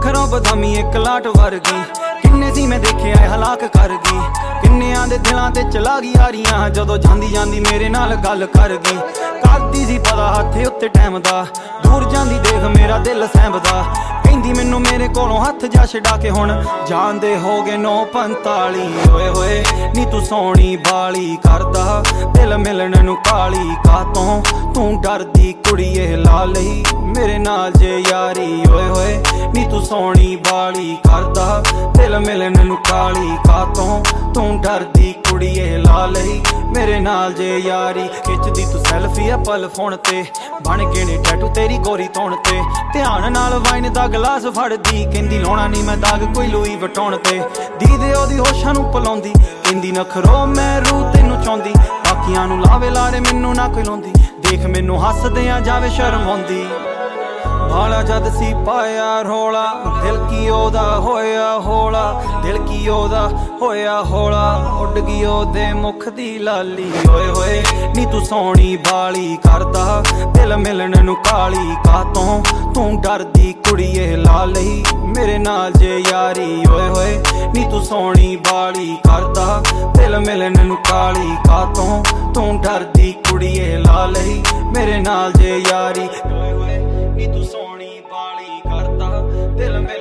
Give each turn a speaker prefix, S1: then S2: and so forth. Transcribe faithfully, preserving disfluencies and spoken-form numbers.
S1: अखरों बदामी एक लाट वर्गी किन्ने सी मैं देखे आए हलाक कर गई। किन्नियां दे दिलां ते चला गई यारियां जदों जांदी जांदी मेरे नाल गल कर गई। करदी सी पता हत्थे उत्ते टैम दा दूर जांदी देख मेरा दिल सैंबदा। कहंदी मैनू मेरे कोलों हथ जा छड़ा के हुण जांदे हो गए नौ पंताली। ओए होए नी तू सोहणी बाली करदा दिल मिलन नू काली कातों तू डरदी कुड़िए ला लई मेरे नाल जे यारी। ओए होए नी तू सोहणी बाली करदा दिल मिलन नू काली कातों तू डरदी कुड़िए ला लई मेरे नाल जे यारी। खिचदी तू सैल्फी आ पल फोन ते बन गए ने टैटू तेरी गोरी तौण ते। ध्यान नाल वाइन दा गलास फड़दी कहंदी लाउणा नहीं मैं दाग कोई लुई वटाउण ते। दीदे ओदी होशां नू पलाउंदी कहंदी नखरो मैं रू तैनू चाहुंदी। बाकियां नू लावे लारे मैनू ना कोई लाउंदी देख मैनू हसदियां जावे शर्म आउंदी। भाला जद सी पाया रोला दिल की ओदा होया होला दिल की ओदा होया होला उड गई ओदे मुख दी लाली। ओए होए नी तू सोहणी बाली करदा दिल मिलन नू काली कातों तू डरदी कुड़िए ला लई मेरे नाल जे यारी। ओए होए नी तू सोहणी बाली करदा दिल मिलन नू काली कातों तू डरदी कुड़िए ला लई मेरे नाल जे यारी। नी तू सोहणी बाली करदा दिल